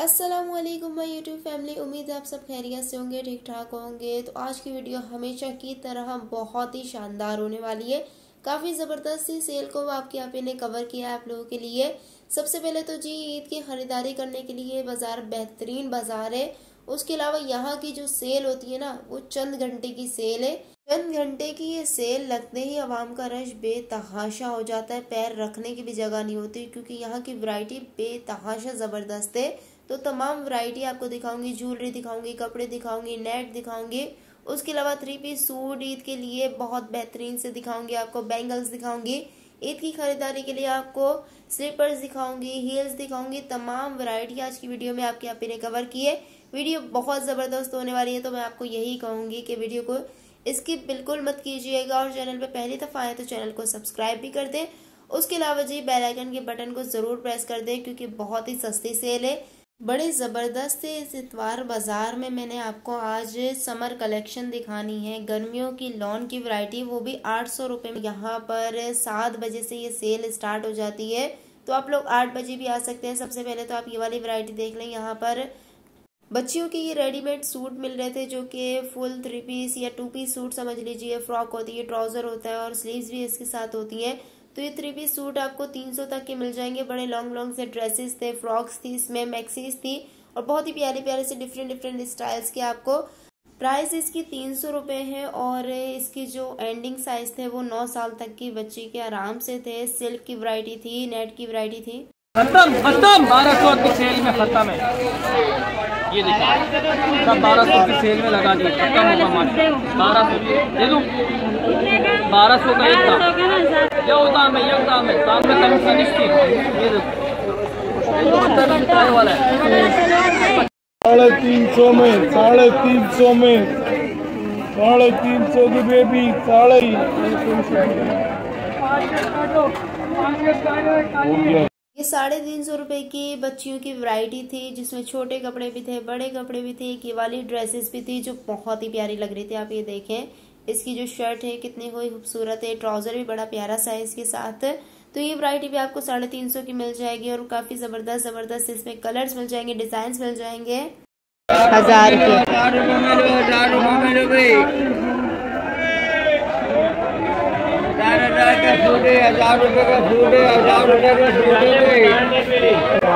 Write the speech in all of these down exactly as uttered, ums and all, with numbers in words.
अस्सलामुअलैकुम my YouTube family. उम्मीद है आप सब खैरियत से होंगे, ठीक ठाक होंगे। तो आज की वीडियो हमेशा की तरह बहुत ही शानदार होने वाली है। काफ़ी ज़बरदस्त सी सेल को आपके यहाँ पे ने कवर किया है आप लोगों के लिए। सबसे पहले तो जी ईद की ख़रीदारी करने के लिए बाज़ार बेहतरीन बाज़ार है। उसके अलावा यहाँ की जो सेल होती है ना, वो चंद घंटे की सेल है। चंद घंटे की ये सेल लगते ही आवाम का रश बेतहाशा हो जाता है, पैर रखने की भी जगह नहीं होती, क्योंकि यहाँ की वैरायटी बेतहाशा ज़बरदस्त है। तो तमाम वैरायटी आपको दिखाऊंगी, ज्वेलरी दिखाऊंगी, कपड़े दिखाऊंगी, नेट दिखाऊंगी। उसके अलावा थ्री पीस सूट ईद के लिए बहुत बेहतरीन से दिखाऊंगी आपको, बैंगल्स दिखाऊंगी। ईद की खरीदारी के लिए आपको स्लीपर्स दिखाऊंगी, हील्स दिखाऊंगी। तमाम वैरायटी आज की वीडियो में आपके यहाँ पे ने कवर की है। वीडियो बहुत ज़बरदस्त होने वाली है, तो मैं आपको यही कहूँगी कि वीडियो को स्किप बिल्कुल मत कीजिएगा, और चैनल पे पहली दफ़ा आए तो चैनल को सब्सक्राइब भी कर दें। उसके अलावा जी बेल आइकन के बटन को ज़रूर प्रेस कर दें, क्योंकि बहुत ही सस्ती सेल है, बड़े ज़बरदस्त है। इस इतवार बाज़ार में मैंने आपको आज समर कलेक्शन दिखानी है, गर्मियों की लॉन की वैरायटी, वो भी आठ सौ रुपये में। यहाँ पर सात बजे से ये सेल स्टार्ट हो जाती है, तो आप लोग आठ बजे भी आ सकते हैं। सबसे पहले तो आप ये वाली वैरायटी देख लें। यहाँ पर बच्चियों के ये रेडीमेड सूट मिल रहे थे, जो कि फुल थ्री पीस या टू पीस सूट समझ लीजिए। फ्रॉक होती है, ट्राउजर होता है और स्लीव्स भी इसके साथ होती है। तो ये थ्री पीस सूट आपको तीन सौ तक के मिल जाएंगे। बड़े लॉन्ग लॉन्ग से ड्रेसेस थे, फ्रॉक्स थी, इसमें मैक्सीज थी, और बहुत ही प्यारे प्यारे से डिफरेंट डिफरेंट स्टाइल्स के आपको। प्राइस इसकी तीन सौ रुपये है, और इसकी जो एंडिंग साइज थे वो नौ साल तक की बच्ची के आराम से थे। सिल्क की वैरायटी थी, नेट की वैरायटी थी। खत्म खत्म बारह सौ की सेल में खत्म है। ये देखिए सब बारह सौ की सेल में लगा दिए, खत्म होगा मात्र बारह सौ दे दूँ। बारह सौ का एक दाम, ये दाम है, ये दाम है, दाम में कमी सी इसकी। ये देखो वाला है साढ़े तीन सौ में, साढ़े तीन सौ में, साढ़े तीन सौ की बेबी, साढ़े ये साढ़े तीन सौ रुपए की बच्चियों की वैरायटी थी, जिसमें छोटे कपड़े भी थे, बड़े कपड़े भी थे, ये वाली ड्रेसेस भी थी, जो बहुत ही प्यारी लग रही थी। आप ये देखें, इसकी जो शर्ट है कितनी हुई खूबसूरत है, ट्राउजर भी बड़ा प्यारा सा है इसके साथ। तो ये वैरायटी भी आपको साढ़े तीन सौ की मिल जाएगी, और काफी जबरदस्त जबरदस्त इसमें कलर्स मिल जाएंगे, डिजाइन मिल जाएंगे। हजार हजार रुपए का सूट है, हजार रुपए का सूट है,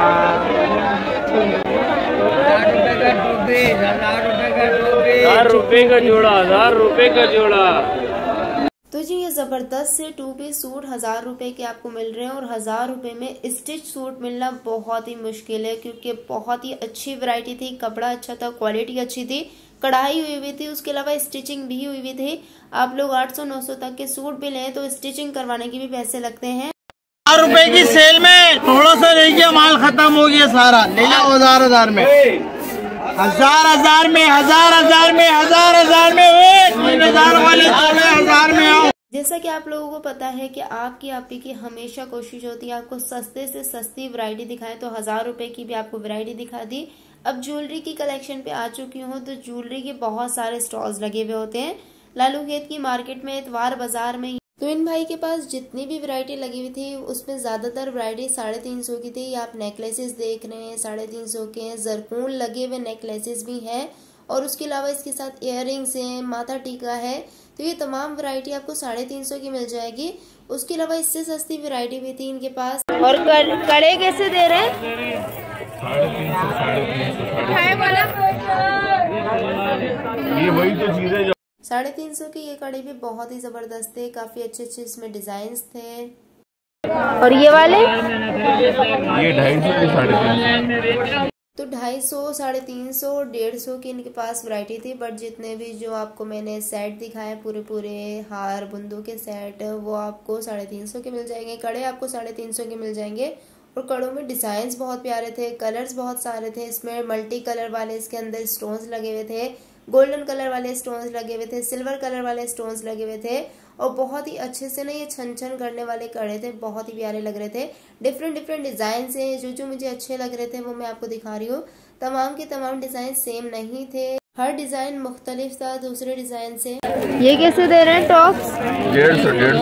हजार रुपए का जोड़ा, हजार रुपए का जोड़ा। तो जी ये जबरदस्त से टू पीस सूट हजार रुपए के आपको मिल रहे हैं, और हजार रुपए में स्टिच सूट मिलना बहुत ही मुश्किल है, क्योंकि बहुत ही अच्छी वैरायटी थी, कपड़ा अच्छा था, क्वालिटी अच्छी थी, कढ़ाई हुई हुई थी, उसके अलावा स्टिचिंग भी हुई हुई थी। आप लोग आठ सौ नौ सौ तक के सूट भी लें तो स्टिचिंग करवाने के भी पैसे लगते हैं। हजार रुपए की सेल में थोड़ा सा ले गया, माल खत्म हो गया सारा, ले जाओ हजार हजार में, हजार हजार में, हजार हजार में, हजार हजार में, तीन हजार वाले हजार में आओ। जैसा कि आप लोगों को पता है कि आपकी आपी की हमेशा कोशिश होती है आपको सस्ते से सस्ती वैरायटी दिखाएं, तो हजार रुपए की भी आपको वैरायटी दिखा दी। अब ज्वेलरी की कलेक्शन पे आ चुकी हूँ, तो ज्वेलरी के बहुत सारे स्टॉल्स लगे हुए होते हैं लालू खेत की मार्केट में, इतवार बाजार में। तो इन भाई के पास जितनी भी वैरायटी लगी हुई थी, उसमें ज्यादातर वैरायटी साढ़े तीन सौ की थी। आप नेकलेसेस देख रहे हैं, साढ़े तीन सौ के हैं, जरकून लगे हुए नेकलेसेस भी हैं, और उसके अलावा इसके साथ इयररिंग्स हैं, माथा टीका है। तो ये तमाम वैरायटी आपको साढ़े तीन सौ की मिल जाएगी। उसके अलावा इससे सस्ती वैरायटी भी थी इनके पास। और कड़े कैसे दे रहे हैं? ये वही तो चीज है। साढ़े तीन सौ की ये कड़ी भी बहुत ही जबरदस्त थे, काफी अच्छे अच्छे इसमें डिजाइन थे। और ये वाले ये ढाई सौ साढ़े तीन सौ तो ढाई सौ साढ़े तीन सौ डेढ़ सौ की इनके पास वैरायटी थी। बट जितने भी जो आपको मैंने सेट दिखाए, पूरे पूरे हार बुंदू के सेट, वो आपको साढ़े तीन सौ के मिल जाएंगे। कड़े आपको साढ़े तीन सौ के मिल जाएंगे, और कड़ों में डिजाइन बहुत प्यारे थे, कलर्स बहुत सारे थे। इसमें मल्टी कलर वाले इसके अंदर स्टोन्स लगे हुए थे, गोल्डन कलर वाले स्टोन्स लगे हुए थे, सिल्वर कलर वाले स्टोन्स लगे हुए थे, और बहुत ही अच्छे से ना ये छन छन करने वाले कड़े थे, बहुत ही प्यारे लग रहे थे। डिफरेंट डिफरेंट डिजाइन से जो जो मुझे अच्छे लग रहे थे वो मैं आपको दिखा रही हूँ। तमाम के तमाम डिजाइन सेम नहीं थे, हर डिजाइन मुख्तलिफ था दूसरे डिजाइन से। ये कैसे दे रहे हैं टॉप्स? डेढ़ सौ डेढ़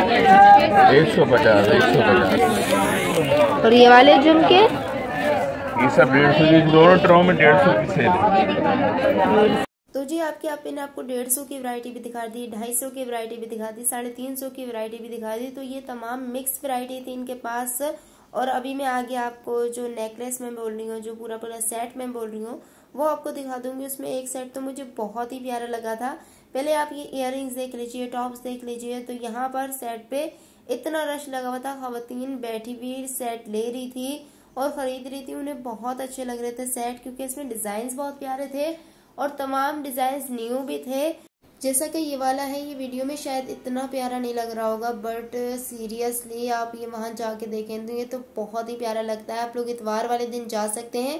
सौ एक सौ पचास एक सौ पचास। और ये वाले झुमके ये सब डेढ़ सौ की, दोनों ट्रो में डेढ़ सौ की सेल है। तो जी आपके आपे ने आपको डेढ़ सौ की वैरायटी भी दिखा दी, ढाई सौ की वैरायटी भी दिखा दी, साढ़े तीन सौ की वैरायटी भी दिखा दी। तो ये तमाम मिक्स वैरायटी थी इनके पास। और अभी मैं आगे आपको जो नेकलेस में बोल रही हूँ, जो पूरा पूरा सेट में बोल रही हूँ, वो आपको दिखा दूंगी। उसमें एक सेट तो मुझे बहुत ही प्यारा लगा था। पहले आप ये इयररिंग्स देख लीजिए, टॉप्स देख लीजिए। तो यहाँ पर सेट पे इतना रश लगा हुआ था, खवातीन बैठी हुई सेट ले रही थी और खरीद रही थी। उन्हें बहुत अच्छे लग रहे थे सेट, क्योंकि इसमें डिजाइन बहुत प्यारे थे और तमाम डिजाइन न्यू भी थे। जैसा कि ये वाला है, ये वीडियो में शायद इतना प्यारा नहीं लग रहा होगा, बट सीरियसली आप ये वहां जाके देखें तो ये तो बहुत ही प्यारा लगता है। आप लोग इतवार वाले दिन जा सकते हैं।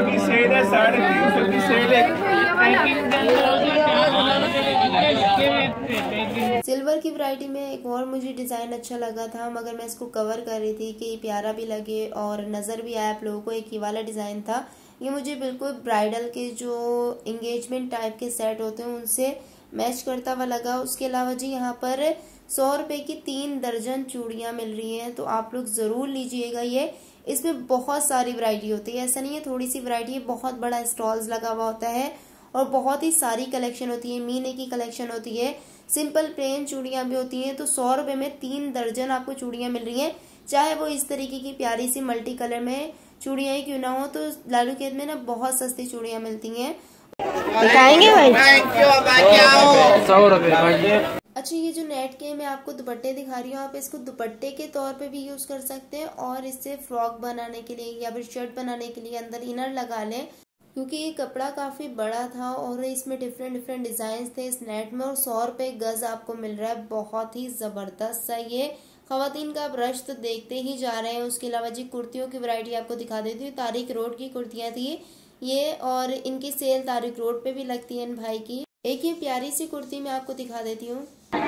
सिल्वर की वैरायटी में एक और मुझे डिजाइन अच्छा लगा था, मगर मैं इसको कवर कर रही थी कि प्यारा भी लगे और नजर भी आया आप लोगों को। एक ये वाला डिजाइन था, ये मुझे बिल्कुल ब्राइडल के जो एंगेजमेंट टाइप के सेट होते हैं उनसे मैच करता हुआ लगा। उसके अलावा जी यहाँ पर सौ रुपए की तीन दर्जन चूड़ियां मिल रही हैं, तो आप लोग जरूर लीजिएगा। ये इसमें बहुत सारी वैरायटी होती है, ऐसा नहीं है थोड़ी सी वैरायटी है। बहुत बड़ा स्टॉल्स लगा हुआ होता है और बहुत ही सारी कलेक्शन होती है। मीने की कलेक्शन होती है, सिंपल प्लेन चूड़ियां भी होती हैं। तो सौ रुपए में तीन दर्जन आपको चूड़ियां मिल रही हैं, चाहे वो इस तरीके की प्यारी सी मल्टी कलर में चूड़ियां ही क्यों ना हो। तो लालू खेत में ना बहुत सस्ती चूड़ियां मिलती हैं। दिखाएंगे भाई सौ रुपए। अच्छा, ये जो नेट के मैं आपको दुपट्टे दिखा रही हूँ, आप इसको दुपट्टे के तौर पे भी यूज कर सकते हैं और इससे फ्रॉक बनाने के लिए या फिर शर्ट बनाने के लिए अंदर इनर लगा लें, क्योंकि ये कपड़ा काफी बड़ा था और इसमें डिफरेंट डिफरेंट डिजाइन थे इस नेट में। और सौ रुपए गज आपको मिल रहा है, बहुत ही जबरदस्त सा ये खवातीन का आप रश तो देखते ही जा रहे हैं। उसके अलावा जी कुर्तियों की वैरायटी आपको दिखा देती हूँ। तारिक रोड की कुर्तियां थी ये, और इनकी सेल तारिक रोड पे भी लगती है इन भाई की। एक ये प्यारी सी कुर्ती मैं आपको दिखा देती हूँ,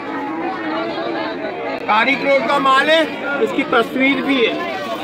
तारिक रोड का माल है, इसकी तस्वीर भी है।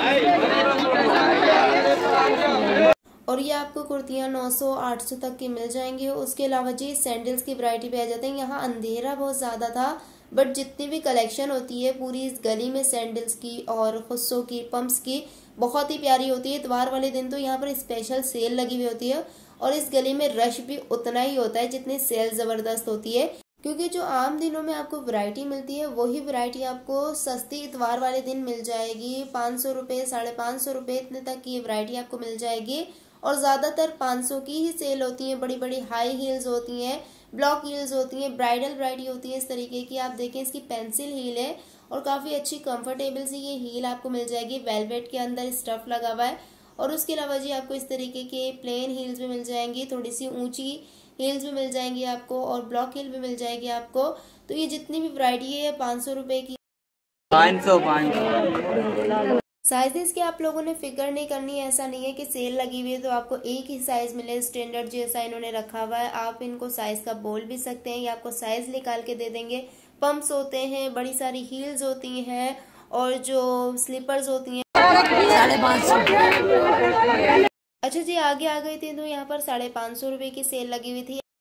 और ये आपको कुर्तियां नौ सौ आठ सौ तक की मिल जाएंगी। उसके अलावा जी सैंडल्स की वैरायटी पे आ जाते हैं। यहाँ अंधेरा बहुत ज्यादा था, बट जितनी भी कलेक्शन होती है पूरी इस गली में सैंडल्स की और खुस्सों की, पंप्स की, बहुत ही प्यारी होती है। इतवार वाले दिन तो यहाँ पर स्पेशल सेल लगी हुई होती है और इस गली में रश भी उतना ही होता है जितनी सेल जबरदस्त होती है, क्योंकि जो आम दिनों में आपको वैरायटी मिलती है वही वैरायटी आपको सस्ती इतवार वाले दिन मिल जाएगी। पाँच सौ रुपये, साढ़े पाँच सौ रुपये इतने तक की वैरायटी आपको मिल जाएगी। और ज्यादातर पाँच सौ की ही सेल होती है। बड़ी बड़ी हाई हील्स होती हैं, ब्लॉक हील्स होती हैं, ब्राइडल वैरायटी होती है इस तरीके की। आप देखें इसकी पेंसिल हील है और काफी अच्छी कंफर्टेबल सी ये हील आपको मिल जाएगी। वेलवेट के अंदर स्टफ लगा हुआ है। और उसके अलावा जी आपको इस तरीके के प्लेन हील्स भी मिल जाएंगी, थोड़ी सी ऊंची हील्स भी मिल जाएंगी आपको और ब्लॉक हील भी मिल जाएगी आपको। तो ये जितनी भी वैरायटी है पाँच सौ रुपए की। पाँच सौ पाँच सौ साइजेस की आप लोगों ने फिक्र नहीं करनी है। ऐसा नहीं है कि सेल लगी हुई है तो आपको एक ही साइज मिले, स्टैंडर्ड जैसा इन्होंने रखा हुआ है। आप इनको साइज का बोल भी सकते हैं, ये आपको साइज निकाल के दे देंगे। पंप्स होते हैं, बड़ी सारी हील्स होती हैं और जो स्लीपर्स होती हैं साढ़े पाँच सौ। अच्छा जी, आगे आ गई थी तो यहाँ पर साढ़े पाँच सौ रुपए की सेल लगी हुई थी।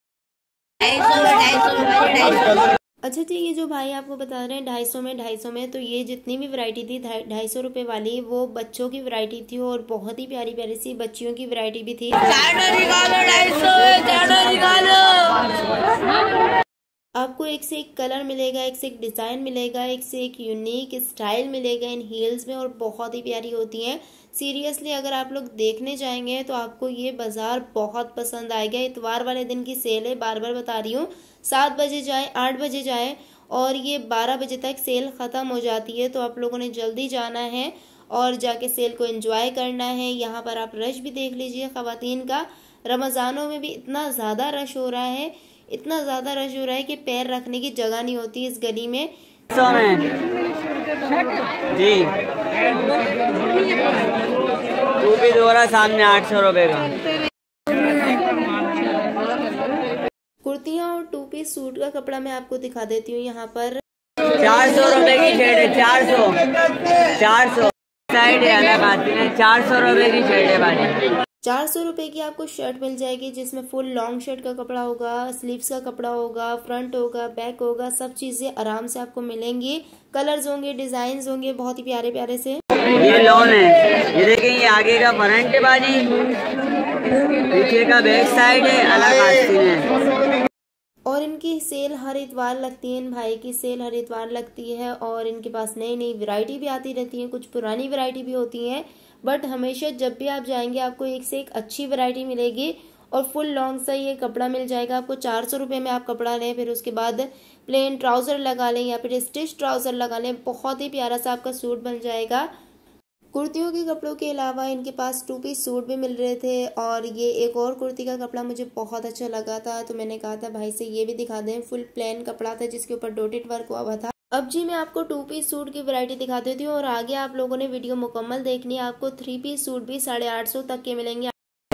अच्छा जी, ये जो भाई आपको बता रहे हैं ढाई सौ में ढाई सौ में, तो ये जितनी भी वैरायटी थी ढाई सौ रुपए वाली, वो बच्चों की वैरायटी थी और बहुत ही प्यारी प्यारी सी बच्चियों की वैरायटी भी थी। आपको एक से एक कलर मिलेगा, एक से एक डिजाइन मिलेगा, एक से एक यूनिक स्टाइल मिलेगा इन हील्स में और बहुत ही प्यारी होती हैं। सीरियसली अगर आप लोग देखने जाएंगे तो आपको ये बाजार बहुत पसंद आएगा। इतवार वाले दिन की सेल है, बार बार बता रही हूँ। सात बजे जाए, आठ बजे जाए और ये बारह बजे तक सेल खत्म हो जाती है। तो आप लोगों ने जल्दी जाना है और जाके सेल को एंजॉय करना है। यहाँ पर आप रश भी देख लीजिए खवातीन का। रमजानों में भी इतना ज्यादा रश हो रहा है, इतना ज्यादा रश हो रहा है कि पैर रखने की जगह नहीं होती इस गली में। सौ में जी तू भी दोरा सामने आठ सौ रुपए का। कुर्तियाँ और टू पीस सूट का कपड़ा मैं आपको दिखा देती हूँ। यहाँ पर चार सौ रुपए की शर्ट है, चार सौ चार सौ साइड है अलग आती है। चार सौ रुपए की शर्ट है भाई। चार सौ रुपए की आपको शर्ट मिल जाएगी जिसमें फुल लॉन्ग शर्ट का कपड़ा होगा, स्लीव्स का कपड़ा होगा, फ्रंट होगा, बैक होगा, सब चीजें आराम से आपको मिलेंगी। कलर्स होंगे, डिजाइन होंगे बहुत ही प्यारे प्यारे से। ये लॉन है। ये देखें, ये आगे का फ्रंट है बाजी, पीछे का बैक साइड है, अलग आस्तीन है। और इनकी सेल हर इतवार लगती है, इन भाई की सेल हर इतवार लगती है और इनके पास नई नई वैरायटी भी आती रहती है, कुछ पुरानी वैरायटी भी होती है, बट हमेशा जब भी आप जाएंगे आपको एक से एक अच्छी वैरायटी मिलेगी। और फुल लॉन्ग सा ये कपड़ा मिल जाएगा आपको। चार सौ रुपये में आप कपड़ा लें, फिर उसके बाद प्लेन ट्राउज़र लगा लें या फिर स्टिच ट्राउज़र लगा लें, बहुत ही प्यारा सा आपका सूट बन जाएगा। कुर्तियों के कपड़ों के अलावा इनके पास टू पीस सूट भी मिल रहे थे और ये एक और कुर्ती का कपड़ा मुझे बहुत अच्छा लगा था, तो मैंने कहा था भाई से ये भी दिखा दें। फुल प्लेन कपड़ा था जिसके ऊपर डॉटेड वर्क हुआ हुआ था। अब जी मैं आपको टू पीस सूट की वैरायटी दिखा देती हूँ और आगे आप लोगों ने वीडियो मुकम्मल देखनी है। आपको थ्री पीस सूट भी साढ़े आठ सौ तक के मिलेंगे।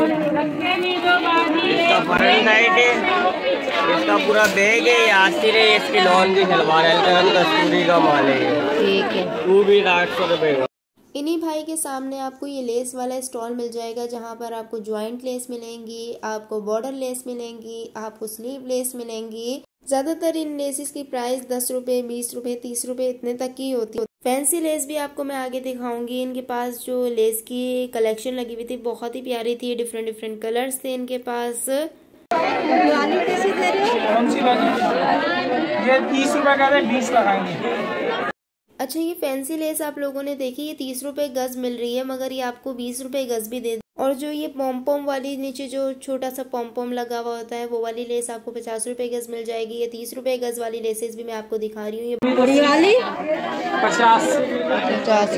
इसका फ्रंट साइड है, इसका पूरा बैग है, आस्तीन है, इसकी लॉन की सलवार है, कस्तूरी का माल है। ठीक है, वो भी आठ सौ रुपये। इन्हीं भाई के सामने आपको ये लेस वाला स्टॉल मिल जाएगा जहाँ पर आपको ज्वाइंट लेस मिलेंगी, आपको बॉर्डर लेस मिलेंगी, आपको स्लीव लेस मिलेंगी। ज्यादातर इन लेसेस की प्राइस दस रुपए, बीस रुपए, तीस रुपए इतने तक की होती है। फैंसी लेस भी आपको मैं आगे दिखाऊंगी। इनके पास जो लेस की कलेक्शन लगी हुई थी बहुत ही प्यारी थी, डिफरेंट डिफरेंट कलर्स थे इनके पास। ये तीस रुपए का बीस लगाएंगे। अच्छा, ये फैंसी लेस आप लोगों ने देखी, ये तीस रुपए गज मिल रही है, मगर ये आपको बीस रुपए गज भी दे। और जो ये पॉम पॉम वाली नीचे जो छोटा सा पॉम पॉम लगा हुआ होता है वो वाली लेस आपको पचास रुपए गज मिल जाएगी। ये तीस रुपए गज वाली लेसेस भी मैं आपको दिखा रही हूँ। ये बड़ी वाली पचास पचास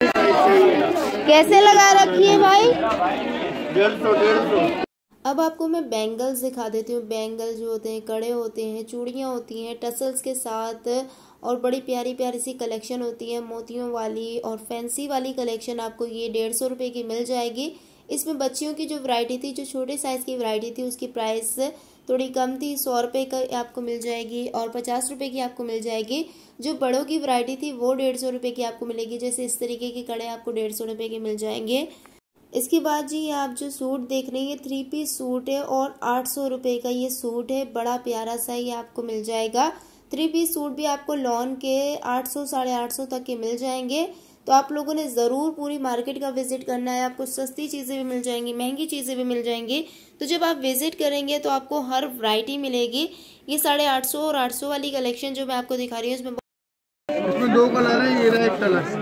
कैसे लगा रखी है भाई? डेढ़ सौ डेढ़ सौ। अब आपको मैं बैंगल्स दिखा देती हूँ। बैंगल जो होते हैं, कड़े होते हैं, चूड़ियाँ होती हैं टसल्स के साथ, और बड़ी प्यारी प्यारी सी कलेक्शन होती है मोतियों वाली और फैंसी वाली कलेक्शन आपको ये डेढ़ सौ रुपये की मिल जाएगी। इसमें बच्चियों की जो वैरायटी थी, जो छोटे साइज़ की वैरायटी थी, उसकी प्राइस थोड़ी कम थी, सौ रुपये का आपको मिल जाएगी और पचास रुपये की आपको मिल जाएगी। जो बड़ों की वैरायटी थी वो डेढ़ सौ रुपये की आपको मिलेगी। जैसे इस तरीके के कड़े आपको डेढ़ सौ रुपये के मिल जाएंगे। इसके बाद जी आप जो सूट देख रहे हैं, ये थ्री पीस सूट है और आठ सौ रुपये का ये सूट है। बड़ा प्यारा सा ये आपको मिल जाएगा। थ्री पीस सूट भी आपको लॉन के आठ सौ साढ़े आठ सौ तक के मिल जाएंगे। तो आप लोगों ने ज़रूर पूरी मार्केट का विजिट करना है। आपको सस्ती चीज़ें भी मिल जाएंगी, महंगी चीज़ें भी मिल जाएंगी। तो जब आप विजिट करेंगे तो आपको हर वैरायटी मिलेगी। ये साढ़े आठ सौ और आठ सौ वाली कलेक्शन जो मैं आपको दिखा रही हूँ उसमें उसमें दो कलर है, ये रहा एक कलर।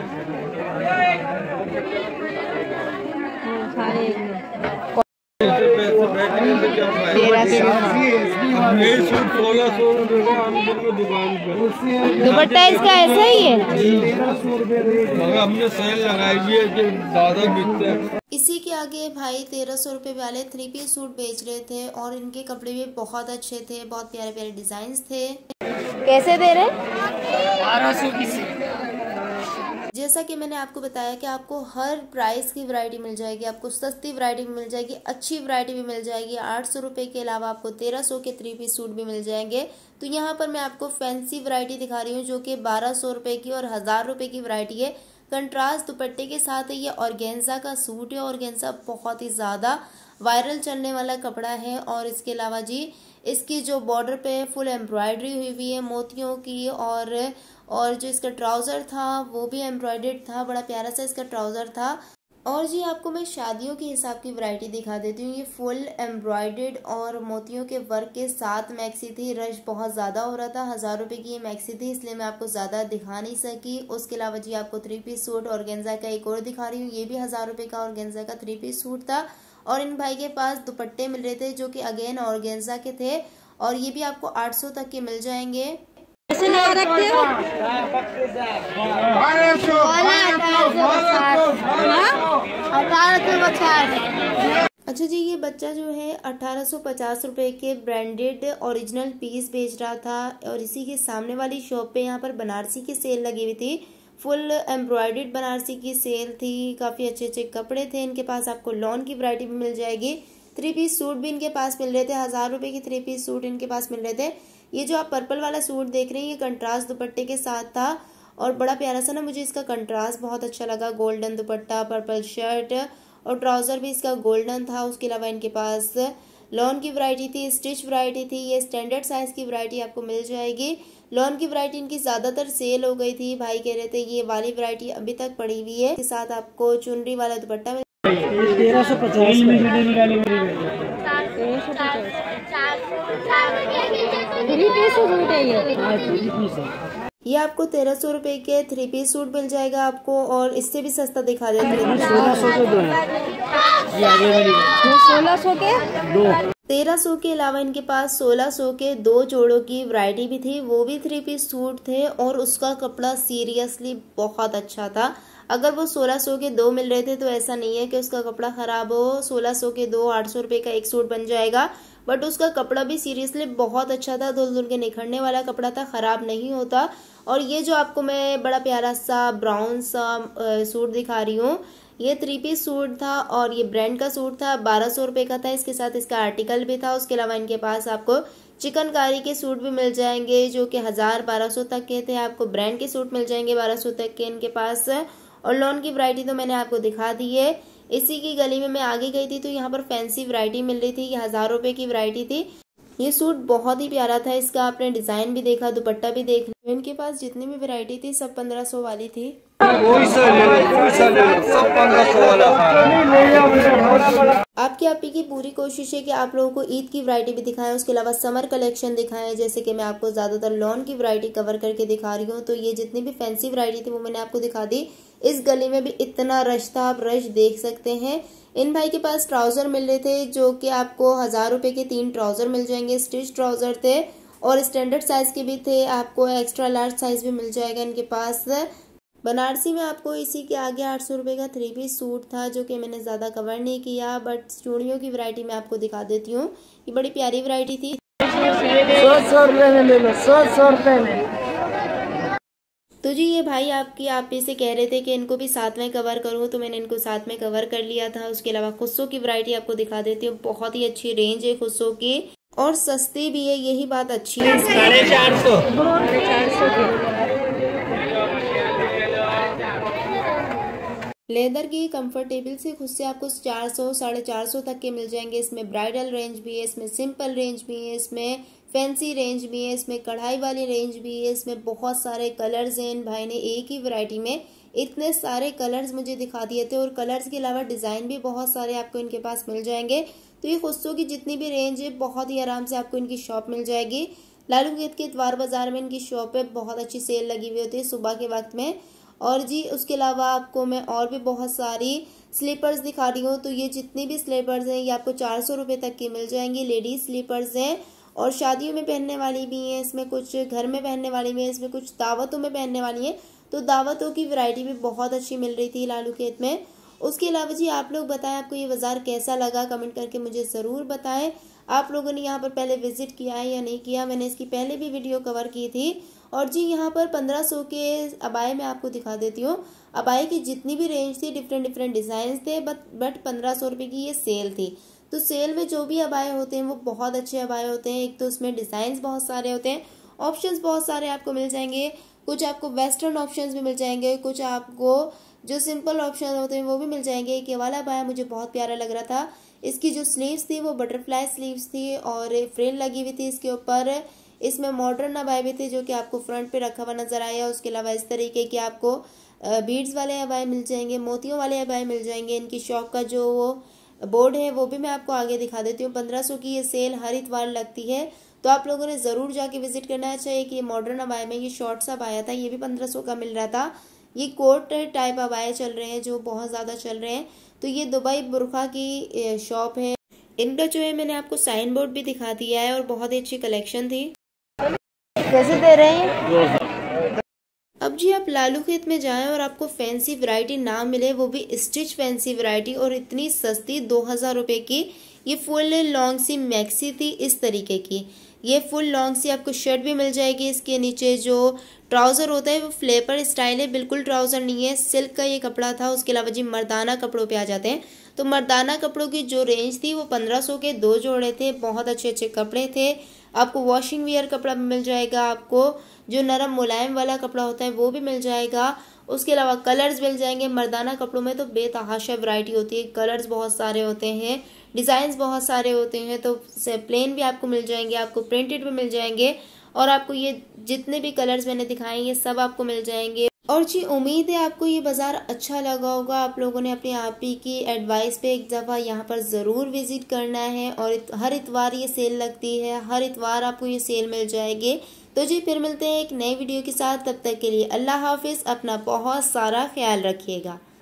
दुपट्टा इसका ऐसा ही है, हमने सेल लगाई हुई है कि ज्यादा बिकते हैं। इसी के आगे भाई तेरह सौ रुपये वाले थ्री पीस सूट बेच रहे थे और इनके कपड़े भी बहुत अच्छे थे, बहुत प्यारे प्यारे डिजाइन थे। कैसे दे रहे? बारह सौ की। जैसा कि मैंने आपको बताया कि आपको हर प्राइस की वैरायटी मिल जाएगी। आपको सस्ती वैरायटी भी मिल जाएगी, अच्छी वैरायटी भी मिल जाएगी। आठ सौ रुपये के अलावा आपको तेरह सौ के थ्री पीस सूट भी मिल जाएंगे। तो यहाँ पर मैं आपको फैंसी वैरायटी दिखा रही हूँ जो कि बारह सौ रुपये की और हज़ार रुपये की वैरायटी है। कंट्रास्ट दुपट्टे के साथ है। ये ऑर्गेन्जा का सूट है। ऑर्गेन्जा बहुत ही ज़्यादा वायरल चलने वाला कपड़ा है। और इसके अलावा जी इसकी जो बॉर्डर पे फुल एम्ब्रॉयडरी हुई हुई है मोतियों की, और और जो इसका ट्राउज़र था वो भी एम्ब्रॉयडर्ड था। बड़ा प्यारा सा इसका ट्राउज़र था। और जी आपको मैं शादियों के हिसाब की वैरायटी दिखा देती हूँ। ये फुल एम्ब्रॉयडर्ड और मोतियों के वर्क के साथ मैक्सी थी। रश बहुत ज़्यादा हो रहा था। हज़ार रुपये की ये मैक्सी थी, इसलिए मैं आपको ज़्यादा दिखा नहीं सकी। उसके अलावा जी आपको थ्री पीस सूट ऑर्गेन्जा का एक और दिखा रही हूँ। ये भी हज़ार रुपये का ऑर्गेन्जा का थ्री पीस सूट था। और इन भाई के पास दुपट्टे मिल रहे थे जो कि अगेन ऑर्गेन्जा के थे और ये भी आपको आठ सौ तक के मिल जाएंगे। कैसे लगा रखते हो? अच्छा जी, ये बच्चा जो है अठारह सौ पचास रुपए के ब्रांडेड ओरिजिनल पीस बेच रहा था और इसी के सामने वाली शॉप पे यहाँ पर बनारसी की सेल लगी हुई थी। फुल एम्ब्रॉयडर्ड बनारसी की सेल थी। काफ़ी अच्छे अच्छे कपड़े थे इनके पास। आपको लॉन की वैरायटी भी मिल जाएगी। थ्री पीस सूट भी इनके पास मिल रहे थे। हज़ार रुपए की थ्री पीस सूट इनके पास मिल रहे थे। ये जो आप पर्पल वाला सूट देख रहे हैं ये कंट्रास्ट दुपट्टे के साथ था और बड़ा प्यारा सा ना, मुझे इसका कंट्रास्ट बहुत अच्छा लगा। गोल्डन दुपट्टा, पर्पल शर्ट और ट्राउज़र भी इसका गोल्डन था। उसके अलावा इनके पास लॉन की वैरायटी थी, स्टिच वैरायटी थी। ये स्टैंडर्ड साइज़ की वैरायटी आपको मिल जाएगी। लॉन की वैरायटी इनकी ज्यादातर सेल हो गई थी। भाई कह रहे थे ये वाली वैरायटी अभी तक पड़ी हुई है। इसके साथ आपको चुनरी वाला दुपट्टा मिल तेरह सौ पचास ये आपको तेरह सौ रुपए के थ्री पीस सूट मिल जाएगा आपको, और इससे भी सस्ता दिखा देते हैं। सोलह सौ के दो सोलह सौ के दो तेरह सौ के अलावा इनके पास सोलह सौ के दो जोड़ों की वैरायटी भी थी, वो भी थ्री पीस सूट थे और उसका कपड़ा सीरियसली बहुत अच्छा था। अगर वो सोलह सौ के दो मिल रहे थे तो ऐसा नहीं है कि उसका कपड़ा खराब हो। सोलह सौ के दो आठ सौ रुपए का एक सूट बन जाएगा, बट उसका कपड़ा भी सीरियसली बहुत अच्छा था। धुल धुल के निखरने वाला कपड़ा था, खराब नहीं होता। और ये जो आपको मैं बड़ा प्यारा सा ब्राउन सा सूट दिखा रही हूँ, ये थ्री पीस सूट था और ये ब्रांड का सूट था, बारह सौ रुपए का था। इसके साथ इसका आर्टिकल भी था। उसके अलावा इनके पास आपको चिकनकारी के सूट भी मिल जाएंगे जो कि हजार बारह सौ तक के थे। आपको ब्रांड के सूट मिल जाएंगे बारह सौ तक के इनके पास। और लॉन की वैरायटी तो मैंने आपको दिखा दी है। इसी की गली में मैं आगे गई थी तो यहाँ पर फैंसी वैरायटी मिल रही थी। ये हजार रुपए की वैरायटी थी। ये सूट बहुत ही प्यारा था। इसका आपने डिजाइन भी देखा, दुपट्टा भी देख लिया। इनके पास जितनी भी वैरायटी थी सब पंद्रह सौ वाली थी। आपकी आपी की पूरी कोशिश है कि आप लोगों को ईद की वैरायटी भी दिखाएं, उसके अलावा समर कलेक्शन दिखाएं। जैसे कि मैं आपको ज्यादातर लॉन की वैरायटी कवर करके दिखा रही हूँ, तो ये जितनी भी फैंसी वैरायटी थी वो मैंने आपको दिखा दी। इस गली में भी इतना रश था, आप रश देख सकते हैं। इन भाई के पास ट्राउजर मिल रहे थे जो कि आपको हजार रुपए के तीन ट्राउजर मिल जाएंगे। स्टिच ट्राउजर थे और स्टैंडर्ड साइज के भी थे। आपको एक्स्ट्रा लार्ज साइज भी मिल जाएगा इनके पास। बनारसी में आपको इसी के आगे आठ सौ रुपए का थ्री पीस सूट था जो कि मैंने ज्यादा कवर नहीं किया, बट चूड़ियों की वैरायटी मैं आपको दिखा देती हूँ। ये बड़ी प्यारी वैरायटी थी। सौ सौ रुपए में ले लो, सौ सौ रुपए में। तो जी ये भाई आपकी आप से कह रहे थे कि इनको भी साथ में कवर करूं, तो मैंने इनको साथ में कवर कर लिया था। उसके अलावा खुस्सों की वैरायटी आपको दिखा देती हूँ। बहुत ही अच्छी रेंज है खुस्सों की और सस्ती भी है, यही बात अच्छी है। साढ़े चार सौ चार सौ लेदर की कंफर्टेबल से खुद से आपको चार सौ साढ़े चार सौ तक के मिल जाएंगे। इसमें ब्राइडल रेंज भी है, इसमें सिंपल रेंज भी है, इसमें फैंसी रेंज भी है, इसमें कढ़ाई वाली रेंज भी है। इसमें बहुत सारे कलर्स हैं। इन भाई ने एक ही वैरायटी में इतने सारे कलर्स मुझे दिखा दिए थे और कलर्स के अलावा डिजाइन भी बहुत सारे आपको इनके पास मिल जाएंगे। तो ये खुस्सों की जितनी भी रेंज है बहुत ही आराम से आपको इनकी शॉप मिल जाएगी। लालू गेट के इतवार बाजार में इनकी शॉप है, बहुत अच्छी सेल लगी हुई होती है सुबह के वक्त में। और जी उसके अलावा आपको मैं और भी बहुत सारी स्लीपर्स दिखा रही हूँ। तो ये जितनी भी स्लीपर्स हैं ये आपको चार सौ रुपए तक की मिल जाएंगी। लेडीज स्लीपर्स हैं और शादियों में पहनने वाली भी हैं, इसमें कुछ घर में पहनने वाली भी है, इसमें कुछ दावतों में पहनने वाली है। तो दावतों की वैरायटी भी बहुत अच्छी मिल रही थी लालू खेत में। उसके अलावा जी आप लोग बताएं आपको ये बाजार कैसा लगा, कमेंट करके मुझे जरूर बताएं। आप लोगों ने यहाँ पर पहले विजिट किया है या नहीं किया, मैंने इसकी पहले भी वीडियो कवर की थी। और जी यहाँ पर पंद्रह सौ के अबाए मैं आपको दिखा देती हूँ। अबाए की जितनी भी रेंज थी डिफरेंट डिफरेंट डिजाइन थे, बट बट पंद्रह सौ रुपए की ये सेल थी। तो सेल में जो भी अबाए होते हैं वो बहुत अच्छे अबाए होते हैं। एक तो उसमें डिजाइन बहुत सारे होते हैं, ऑप्शंस बहुत सारे आपको मिल जाएंगे। कुछ आपको वेस्टर्न ऑप्शंस भी मिल जाएंगे, कुछ आपको जो सिंपल ऑप्शन होते हैं वो भी मिल जाएंगे। ये वाला अबाया मुझे बहुत प्यारा लग रहा था। इसकी जो स्लीव्स थी वो बटरफ्लाई स्लीव्स थी और फ्रिल लगी हुई थी इसके ऊपर। इसमें मॉडर्न अबाए भी थे जो कि आपको फ्रंट पे रखा हुआ नजर आया। उसके अलावा इस तरीके के आपको बीड्स वाले अबाए मिल जाएंगे, मोतियों वाले अबाए मिल जाएंगे। इनकी शॉप का जो वो बोर्ड है वो भी मैं आपको आगे दिखा देती हूँ। पंद्रह सौ की ये सेल हर इतवार लगती है, तो आप लोगों ने जरूर जाके विजिट करना चाहिए। कि ये मॉडर्न अबाए में ये शॉर्ट सा अबाया था, ये भी पंद्रह सौ का मिल रहा था। ये कोट टाइप अबाए चल रहे हैं जो बहुत ज्यादा चल रहे हैं। तो ये दुबई बुरखा की शॉप है। इनका जो है मैंने आपको साइन बोर्ड भी दिखा दिया है और बहुत ही अच्छी कलेक्शन थी। कैसे दे रहे हैं? अब जी आप लालू खेत में जाएं और आपको फैंसी वैरायटी ना मिले, वो भी स्टिच फैंसी वैरायटी और इतनी सस्ती दो हजार रुपए की। ये फुल लॉन्ग सी मैक्सी थी इस तरीके की। ये फुल लॉन्ग सी आपको शर्ट भी मिल जाएगी। इसके नीचे जो ट्राउजर होता है वो फ्लेपर स्टाइल है, बिल्कुल ट्राउजर नहीं है, सिल्क का ये कपड़ा था। उसके अलावा जी मर्दाना कपड़ों पे आ जाते हैं। तो मर्दाना कपड़ों की जो रेंज थी वो पंद्रह सौ के दो जोड़े थे। बहुत अच्छे अच्छे कपड़े थे। आपको वॉशिंग वेयर कपड़ा भी मिल जाएगा, आपको जो नरम मुलायम वाला कपड़ा होता है वो भी मिल जाएगा। उसके अलावा कलर्स मिल जाएंगे। मर्दाना कपड़ों में तो बेतहाशा वैरायटी होती है, कलर्स बहुत सारे होते हैं, डिजाइन बहुत सारे होते हैं। तो प्लेन भी आपको मिल जाएंगे, आपको प्रिंटेड भी मिल जाएंगे और आपको ये जितने भी कलर्स मैंने दिखाए ये सब आपको मिल जाएंगे। और जी उम्मीद है आपको ये बाजार अच्छा लगा होगा। आप लोगों ने अपने आप ही की एडवाइस पे एक दफ़ा यहाँ पर ज़रूर विजिट करना है। और इत, हर इतवार ये सेल लगती है, हर इतवार आपको ये सेल मिल जाएगी। तो जी फिर मिलते हैं एक नई वीडियो के साथ, तब तक के लिए अल्लाह हाफिज़, अपना बहुत सारा ख्याल रखिएगा।